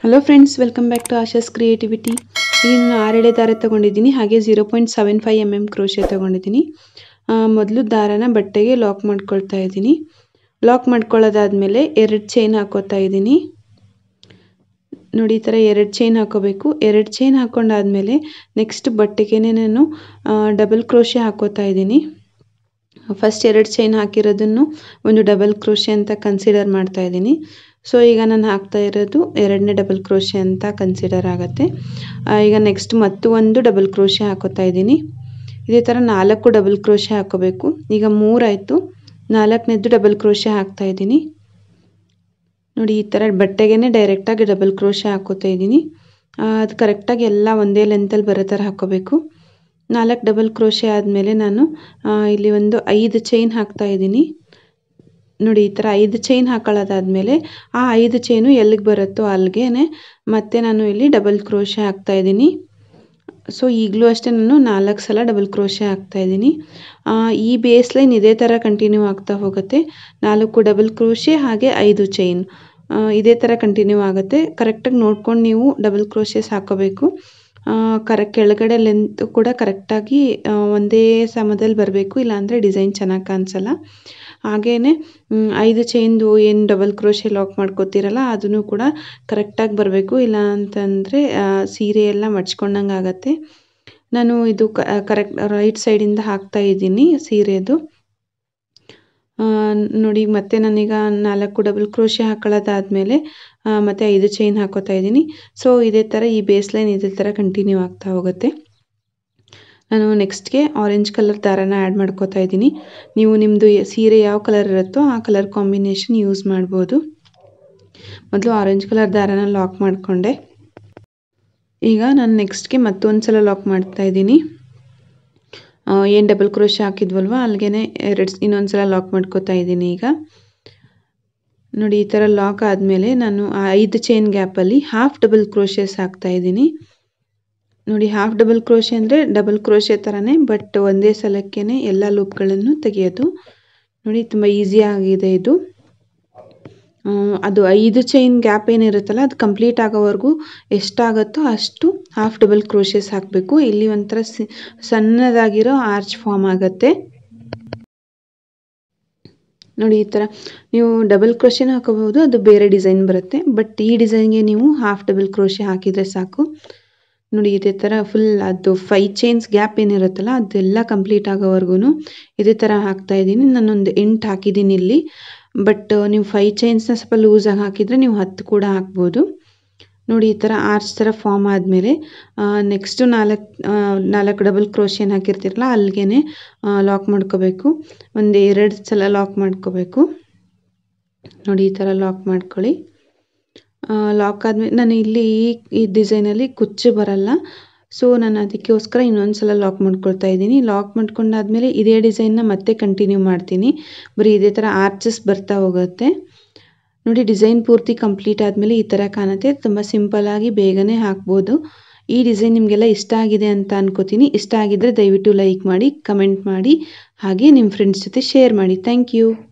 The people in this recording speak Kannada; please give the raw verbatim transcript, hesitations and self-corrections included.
Hello friends, welcome back to Asha's creativity. ಈಗ ನಾನು ಆರೆಳೆ ದಾರ ತೊಗೊಂಡಿದ್ದೀನಿ, ಹಾಗೆ zero point seven five M M crochet ತೊಗೊಂಡಿದ್ದೀನಿ. ಮೊದಲು ದಾರನ ಬಟ್ಟೆಗೆ ಲಾಕ್ ಮಾಡ್ಕೊಳ್ತಾ ಇದ್ದೀನಿ. ಲಾಕ್ ಮಾಡ್ಕೊಳ್ಳೋದಾದಮೇಲೆ ಎರಡು ಚೈನ್ ಹಾಕೋತಾ ಇದ್ದೀನಿ. ನೋಡಿ, ಈ ಥರ ಎರಡು ಚೈನ್ ಹಾಕೋಬೇಕು. ಎರಡು ಚೈನ್ ಹಾಕೊಂಡಾದ್ಮೇಲೆ ನೆಕ್ಸ್ಟ್ ಬಟ್ಟೆಗೆ ನಾನು ಡಬಲ್ ಕ್ರೋಶೆ ಹಾಕೋತಾ ಇದ್ದೀನಿ. ಫಸ್ಟ್ ಎರಡು ಚೈನ್ ಹಾಕಿರೋದನ್ನು ಒಂದು ಡಬಲ್ ಕ್ರೋಶೆ ಅಂತ ಕನ್ಸಿಡರ್ ಮಾಡ್ತಾ ಇದ್ದೀನಿ. ಸೊ ಈಗ ನಾನು ಹಾಕ್ತಾ ಇರೋದು ಎರಡನೇ ಡಬಲ್ ಕ್ರೋಶೆ ಅಂತ ಕನ್ಸಿಡರ್ ಆಗುತ್ತೆ. ಈಗ ನೆಕ್ಸ್ಟ್ ಮತ್ತು ಒಂದು ಡಬಲ್ ಕ್ರೋಶೆ ಹಾಕೋತಾ ಇದ್ದೀನಿ. ಇದೇ ಥರ ನಾಲ್ಕು ಡಬಲ್ ಕ್ರೋಶೆ ಹಾಕೋಬೇಕು. ಈಗ ಮೂರಾಯಿತು, ನಾಲ್ಕನೇದು ಡಬಲ್ ಕ್ರೋಶೆ ಹಾಕ್ತಾ ಇದ್ದೀನಿ. ನೋಡಿ, ಈ ಥರ ಬಟ್ಟೆಗೆ ಡೈರೆಕ್ಟಾಗಿ ಡಬಲ್ ಕ್ರೋಶೆ ಹಾಕೋತಾ ಇದ್ದೀನಿ. ಅದು ಕರೆಕ್ಟಾಗಿ ಎಲ್ಲ ಒಂದೇ ಲೆಂತಲ್ಲಿ ಬರೋ ಥರ ಹಾಕೋಬೇಕು. ನಾಲ್ಕು ಡಬಲ್ ಕ್ರೋಶೆ ಆದಮೇಲೆ ನಾನು ಇಲ್ಲಿ ಒಂದು ಐದು ಚೈನ್ ಹಾಕ್ತಾ ಇದ್ದೀನಿ. ನೋಡಿ, ಈ ಥರ ಐದು ಚೈನ್ ಹಾಕೊಳ್ಳೋದಾದಮೇಲೆ ಆ ಐದು ಚೈನು ಎಲ್ಲಿಗೆ ಬರುತ್ತೋ ಅಲ್ಲಿಗೆ ಮತ್ತೆ ನಾನು ಇಲ್ಲಿ ಡಬಲ್ ಕ್ರೋಶೆ ಹಾಕ್ತಾ ಇದ್ದೀನಿ. ಸೊ ಈಗಲೂ ಅಷ್ಟೇ ನಾನು ನಾಲ್ಕು ಸಲ ಡಬಲ್ ಕ್ರೋಶೆ ಹಾಕ್ತಾ ಇದ್ದೀನಿ. ಈ ಬೇಸ್ ಲೈನ್ ಇದೇ ಥರ ಕಂಟಿನ್ಯೂ ಆಗ್ತಾ ಹೋಗುತ್ತೆ. ನಾಲ್ಕು ಡಬಲ್ ಕ್ರೋಶೆ ಹಾಗೆ ಐದು ಚೈನ್ ಇದೇ ಥರ ಕಂಟಿನ್ಯೂ ಆಗುತ್ತೆ. ಕರೆಕ್ಟಾಗಿ ನೋಡ್ಕೊಂಡು ನೀವು ಡಬಲ್ ಕ್ರೋಶೆಸ್ ಹಾಕೋಬೇಕು. ಕರೆಕ್ಟ್ ಕೆಳಗಡೆ ಲೆಂತ್ ಕೂಡ ಕರೆಕ್ಟಾಗಿ ಒಂದೇ ಸಮದಲ್ಲಿ ಬರಬೇಕು, ಇಲ್ಲಾಂದರೆ ಡಿಸೈನ್ ಚೆನ್ನಾಗಿ ಕಾಣಿಸಲ್ಲ. ಹಾಗೆಯೇ ಐದು ಚೈನ್ದು ಏನು ಡಬಲ್ ಕ್ರೋಶೆ ಲಾಕ್ ಮಾಡ್ಕೋತೀರಲ್ಲ ಅದನ್ನು ಕೂಡ ಕರೆಕ್ಟಾಗಿ ಬರಬೇಕು, ಇಲ್ಲ ಅಂತಂದರೆ ಸೀರೆ ಎಲ್ಲ ಮಡ್ಚ್ಕೊಂಡಂಗೆ ಆಗುತ್ತೆ. ನಾನು ಇದು ಕರೆಕ್ಟ್ ರೈಟ್ ಸೈಡಿಂದ ಹಾಕ್ತಾ ಇದ್ದೀನಿ ಸೀರೆದು. ನೋಡಿ, ಮತ್ತೆ ನಾನೀಗ ನಾಲ್ಕು ಡಬಲ್ ಕ್ರೋಶೆ ಹಾಕೊಳ್ಳೋದಾದಮೇಲೆ ಮತ್ತು ಐದು ಚೈನ್ ಹಾಕೋತಾ ಇದ್ದೀನಿ. ಸೊ ಇದೇ ಥರ ಈ ಬೇಸ್ ಲೈನ್ ಇದೇ ಥರ ಕಂಟಿನ್ಯೂ ಆಗ್ತಾ ಹೋಗುತ್ತೆ. ನಾನು ನೆಕ್ಸ್ಟ್ಗೆ ಆರೆಂಜ್ ಕಲರ್ ದಾರನ ಆ್ಯಡ್ ಮಾಡ್ಕೋತಾ ಇದ್ದೀನಿ. ನೀವು ನಿಮ್ಮದು ಸೀರೆ ಯಾವ ಕಲರ್ ಇರುತ್ತೋ ಆ ಕಲರ್ ಕಾಂಬಿನೇಷನ್ ಯೂಸ್ ಮಾಡ್ಬೋದು. ಮೊದಲು ಆರೆಂಜ್ ಕಲರ್ ದಾರನ ಲಾಕ್ ಮಾಡಿಕೊಂಡೆ. ಈಗ ನಾನು ನೆಕ್ಸ್ಟ್ಗೆ ಮತ್ತೊಂದು ಸಲ ಲಾಕ್ ಮಾಡ್ತಾ ಇದ್ದೀನಿ. ಏನು ಡಬಲ್ ಕ್ರೋಶೆ ಹಾಕಿದ್ವಲ್ವ ಅಲ್ಲಿಗೆ ಎರಡು ಇನ್ನೊಂದು ಸಲ ಲಾಕ್ ಮಾಡ್ಕೋತಾ ಇದ್ದೀನಿ. ಈಗ ನೋಡಿ, ಈ ಥರ ಲಾಕ್ ಆದಮೇಲೆ ನಾನು ಆ ಐದು ಚೈನ್ ಗ್ಯಾಪಲ್ಲಿ ಹಾಫ್ ಡಬಲ್ ಕ್ರೋಶೆಸ್ ಹಾಕ್ತಾ ಇದ್ದೀನಿ. ನೋಡಿ, ಹಾಫ್ ಡಬಲ್ ಕ್ರೋಶೆ ಅಂದರೆ ಡಬಲ್ ಕ್ರೋಶೆ ಥರನೇ, ಬಟ್ ಒಂದೇ ಸಲಕ್ಕೇ ಎಲ್ಲ ಲೂಪ್ಗಳನ್ನು ತೆಗೆಯೋದು. ನೋಡಿ, ತುಂಬ ಈಸಿ ಆಗಿದೆ ಇದು. ಅದು ಐದು ಚೈನ್ ಗ್ಯಾಪ್ ಏನಿರುತ್ತಲ್ಲ ಅದು ಕಂಪ್ಲೀಟ್ ಆಗೋವರೆಗೂ ಎಷ್ಟಾಗುತ್ತೋ ಅಷ್ಟು ಹಾಫ್ ಡಬಲ್ ಕ್ರೋಶೆಸ್ ಹಾಕಬೇಕು. ಇಲ್ಲಿ ಒಂಥರ ಸಿ ಸಣ್ಣದಾಗಿರೋ ಆರ್ಚ್ ಫಾರ್ಮ್ ಆಗುತ್ತೆ. ನೋಡಿ, ಈ ಥರ ನೀವು ಡಬಲ್ ಕ್ರೋಶೆನ ಹಾಕೋಬಹುದು, ಅದು ಬೇರೆ ಡಿಸೈನ್ ಬರುತ್ತೆ. ಬಟ್ ಈ ಡಿಸೈನ್ಗೆ ನೀವು ಹಾಫ್ ಡಬಲ್ ಕ್ರೋಶೆ ಹಾಕಿದರೆ ಸಾಕು. ನೋಡಿ, ಇದೇ ಥರ ಫುಲ್ ಅದು ಫೈ ಚೈನ್ಸ್ ಗ್ಯಾಪ್ ಏನಿರುತ್ತಲ್ಲ ಅದೆಲ್ಲ ಕಂಪ್ಲೀಟ್ ಆಗೋವರೆಗೂ ಇದೇ ಥರ ಹಾಕ್ತಾ ಇದ್ದೀನಿ. ನಾನೊಂದು ಎಂಟು ಹಾಕಿದ್ದೀನಿ ಇಲ್ಲಿ. ಬಟ್ ನೀವು ಫೈ ಚೈನ್ಸ್ನ ಸ್ವಲ್ಪ ಲೂಸಾಗಿ ಹಾಕಿದರೆ ನೀವು ಹತ್ತು ಕೂಡ ಹಾಕ್ಬೋದು. ನೋಡಿ, ಈ ಥರ ಆರ್ಚ್ ಥರ ಫಾರ್ಮ್ ಆದಮೇಲೆ ನೆಕ್ಸ್ಟು ನಾಲ್ಕು ನಾಲ್ಕು ಡಬಲ್ ಕ್ರೋಶೆನ ಹಾಕಿರ್ತೀರಲ್ಲ ಅಲ್ಲಿಗೆ ಲಾಕ್ ಮಾಡ್ಕೋಬೇಕು. ಒಂದು ಎರಡು ಸಲ ಲಾಕ್ ಮಾಡ್ಕೋಬೇಕು. ನೋಡಿ, ಈ ಥರ ಲಾಕ್ ಮಾಡ್ಕೊಳ್ಳಿ. ಲಾಕ್ ಆದಮೇಲೆ ನಾನು ಇಲ್ಲಿ ಈ ಡಿಸೈನಲ್ಲಿ ಕುಚ್ಚು ಬರಲ್ಲ, ಸೊ ನಾನು ಅದಕ್ಕೋಸ್ಕರ ಇನ್ನೊಂದು ಸಲ ಲಾಕ್ ಮಾಡ್ಕೊಳ್ತಾ ಇದ್ದೀನಿ. ಲಾಕ್ ಮಾಡ್ಕೊಂಡಾದ್ಮೇಲೆ ಇದೇ ಡಿಸೈನ್ನ ಮತ್ತೆ ಕಂಟಿನ್ಯೂ ಮಾಡ್ತೀನಿ. ಬರೀ ಇದೇ ಥರ ಆರ್ಚಸ್ ಬರ್ತಾ ಹೋಗುತ್ತೆ. ನೋಡಿ, ಡಿಸೈನ್ ಪೂರ್ತಿ ಕಂಪ್ಲೀಟ್ ಆದಮೇಲೆ ಈ ಥರ ಕಾಣುತ್ತೆ. ತುಂಬ ಸಿಂಪಲ್ಲಾಗಿ ಬೇಗನೆ ಹಾಕ್ಬೋದು. ಈ ಡಿಸೈನ್ ನಿಮಗೆಲ್ಲ ಇಷ್ಟ ಆಗಿದೆ ಅಂತ ಅನ್ಕೋತೀನಿ. ಇಷ್ಟ ಆಗಿದ್ದರೆ ದಯವಿಟ್ಟು ಲೈಕ್ ಮಾಡಿ, ಕಮೆಂಟ್ ಮಾಡಿ, ಹಾಗೆ ನಿಮ್ಮ ಫ್ರೆಂಡ್ಸ್ ಜೊತೆ ಶೇರ್ ಮಾಡಿ. Thank you.